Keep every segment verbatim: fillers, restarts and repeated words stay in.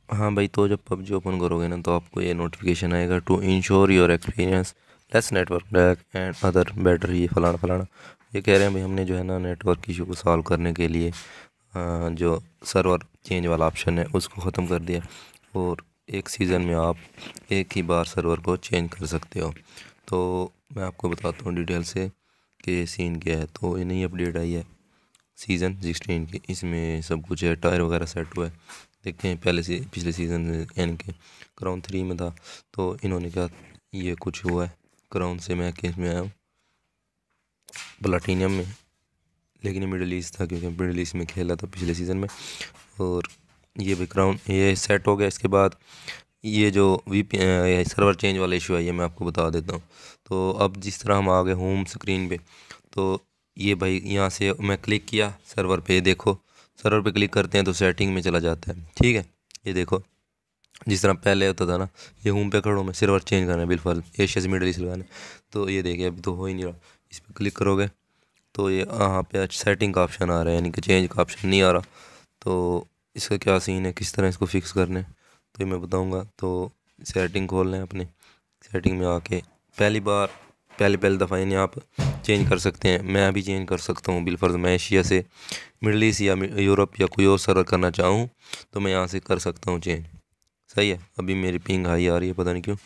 हाँ भाई, तो जब पबजी ओपन करोगे ना तो आपको ये नोटिफिकेशन आएगा, to ensure your experience less network drag and other better, ये फलाना फलाना। ये कह रहे हैं भाई, हमने जो है ना नेटवर्क इशू को सॉल्व करने के लिए अ, जो सर्वर चेंज वाला ऑप्शन है उसको ख़त्म कर दिया, और एक सीज़न में आप एक ही बार सर्वर को चेंज कर सकते हो। तो मैं आपको बताता हूँ डिटेल से कि सीन क्या है। तो ये नई अपडेट आई है सीज़न सिक्सटीन की, इसमें सब कुछ है, टायर वगैरह सेट हुआ है। देखते हैं, पहले से पिछले सीज़न में यानी कि क्राउन थ्री में था, तो इन्होंने क्या ये कुछ हुआ है, क्राउन से मैं केस में आया हूँ प्लाटीनियम में, लेकिन ये मिडिल ईस्ट था क्योंकि मिडिल ईस्ट में खेला था पिछले सीज़न में। और ये भी क्राउन ये सेट हो गया। इसके बाद ये जो वी पी सर्वर चेंज वाला इशू है ये मैं आपको बता देता हूँ। तो अब जिस तरह हम आ गए होम स्क्रीन पे, तो ये भाई यहाँ से मैं क्लिक किया सर्वर पे, देखो सर्वर पे क्लिक करते हैं तो सेटिंग में चला जाता है। ठीक है, ये देखो जिस तरह पहले होता था ना, ये होम पे खड़ो मैं सर्वर चेंज करना है बिल्कुल एशिया से मिडिल ईस्ट लगाना है, तो ये देखिए अभी तो हो ही नहीं रहा। इस पर क्लिक करोगे तो ये यहाँ पे सेटिंग का ऑप्शन आ रहा है, यानी कि चेंज का ऑप्शन नहीं आ रहा। तो इसका क्या सीन है, किस तरह इसको फिक्स करना है, तो ये मैं बताऊँगा। तो सेटिंग खोलना है अपने, सेटिंग में आके पहली बार पहले पहले दफ़ा यानी आप चेंज कर सकते हैं। मैं अभी चेंज कर सकता हूँ बिलफर्ज, मैं एशिया से मिडल ईस्ट या यूरोप या कोई और सर्वर करना चाहूँ तो मैं यहाँ से कर सकता हूँ चेंज। सही है, अभी मेरी पिंग हाई आ रही है पता नहीं क्यों।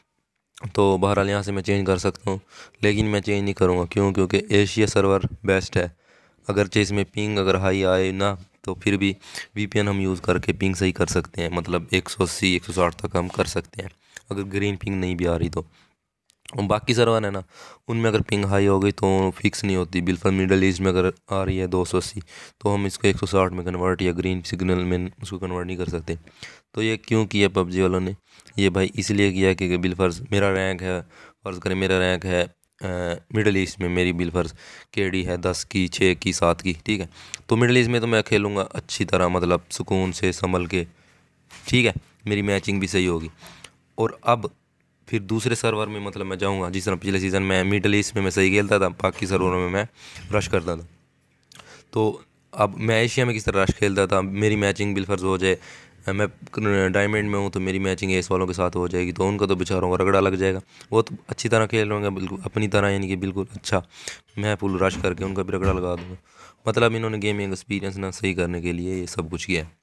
तो बहरहाल यहाँ से मैं चेंज कर सकता हूँ, लेकिन मैं चेंज नहीं करूँगा। क्यों? क्योंकि एशिया सर्वर बेस्ट है। अगरचे इसमें पिंग अगर हाई आए ना तो फिर भी वीपीएन हम यूज़ करके पिंग सही कर सकते हैं, मतलब एक सौ अस्सी एक सौ साठ तक हम कर सकते हैं अगर ग्रीन पिंग नहीं भी आ रही तो। और बाकी सर्वर है ना, उनमें अगर पिंग हाई हो गई तो फिक्स नहीं होती। बिल्कुल मिडल ईस्ट में अगर आ रही है दो सौ अस्सी तो हम इसको एक सौ साठ में कन्वर्ट या ग्रीन सिग्नल में उसको कन्वर्ट नहीं कर सकते। तो ये क्यों किया पबजी वालों ने? ये भाई इसलिए किया कि बिलफर्ज मेरा रैंक है, फ़र्ज़ करें मेरा रैंक है मिडल ईस्ट में, मेरी बिलफर्ज के डी है दस की, छः की, सात की। ठीक है, तो मिडल ईस्ट में तो मैं खेलूँगा अच्छी तरह, मतलब सुकून से संभल के। ठीक है, मेरी मैचिंग भी सही होगी। और अब फिर दूसरे सर्वर में मतलब मैं जाऊंगा, जिस तरह पिछले सीज़न में मिडल ईस्ट में मैं सही खेलता था, बाकी सर्वरों में मैं रश करता था। तो अब मैं एशिया में किस तरह रश खेलता था, मेरी मैचिंग बिलफर्ज हो जाए, मैं डायमंड में हूँ तो मेरी मैचिंग एस वालों के साथ हो जाएगी, तो उनका तो बेचारों को रगड़ा लग जाएगा। वो तो अच्छी तरह खेल रहे होंगे बिल्कुल अपनी तरह, यानी कि बिल्कुल अच्छा, मैं फुल रश करके उनका भी रगड़ा लगा दूँगा। मतलब इन्होंने गेमिंग एक्सपीरियंस ना सही करने के लिए ये सब कुछ किया है।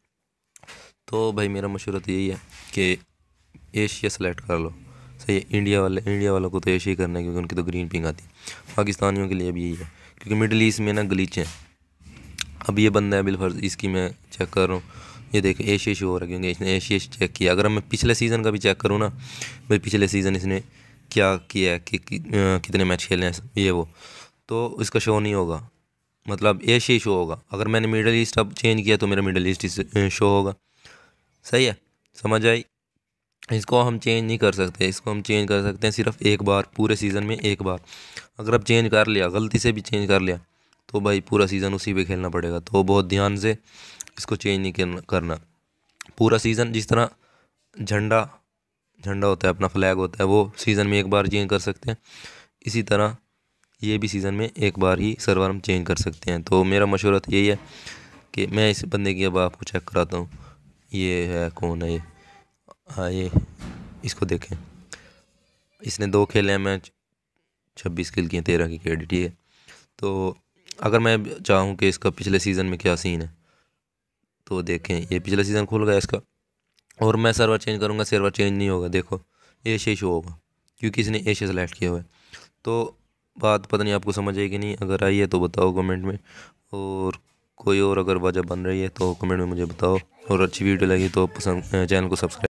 तो भाई मेरा मशवरा तो यही है कि एशिया सेलेक्ट कर लो। सही है, इंडिया वाले इंडिया वालों को तो एशिया ही करना है क्योंकि उनकी तो ग्रीन पिंग आती है। पाकिस्तानियों के लिए भी यही है क्योंकि मिडल ईस्ट में ना गलीचे हैं। अब ये बंदा है बिलफर्ज, इसकी मैं चेक कर रहा हूँ, ये देखें एशिया शो हो रहा है क्योंकि इसने एशिया चेक किया। अगर मैं पिछले सीज़न का भी चेक करूँ ना, भाई पिछले सीज़न इसने क्या किया है कि, कि अ, कितने मैच खेले हैं ये वो, तो इसका शो नहीं होगा, मतलब एशिया शो होगा। अगर मैंने मिडल ईस्ट अब चेंज किया तो मेरा मिडल ईस्ट शो होगा। सही है, समझ आई? इसको हम चेंज नहीं कर सकते, इसको हम चेंज कर सकते हैं सिर्फ एक बार पूरे सीज़न में, एक बार। अगर अब चेंज कर लिया, गलती से भी चेंज कर लिया, तो भाई पूरा सीज़न उसी पे खेलना पड़ेगा। तो बहुत ध्यान से इसको चेंज नहीं करना करना पूरा सीज़न। जिस तरह झंडा झंडा होता है, अपना फ्लैग होता है, वो सीज़न में एक बार चेंज कर सकते हैं, इसी तरह ये भी सीज़न में एक बार ही सर्वर हम चेंज कर सकते हैं। तो मेरा मशवरा तो यही है कि मैं इस बंदे की अब आपको चेक कराता हूँ। ये है, कौन है ये? हाँ ये, इसको देखें, इसने दो खेले हैं मैच, छब्बीस किल किए, तेरह की केडी। ठीक है, तो अगर मैं चाहूँ कि इसका पिछले सीज़न में क्या सीन है तो देखें, ये पिछले सीज़न खुल गया इसका, और मैं सर्वर चेंज करूँगा, सर्वर चेंज नहीं होगा। देखो एशिया शो होगा क्योंकि इसने एशिया सेलेक्ट किया हुआ है। तो बात पता नहीं आपको समझ आई कि नहीं, अगर आई है तो बताओ कमेंट में, और कोई और अगर वजह बन रही है तो कमेंट में मुझे बताओ। और अच्छी वीडियो लगी तो पसंद चैनल को सब्सक्राइब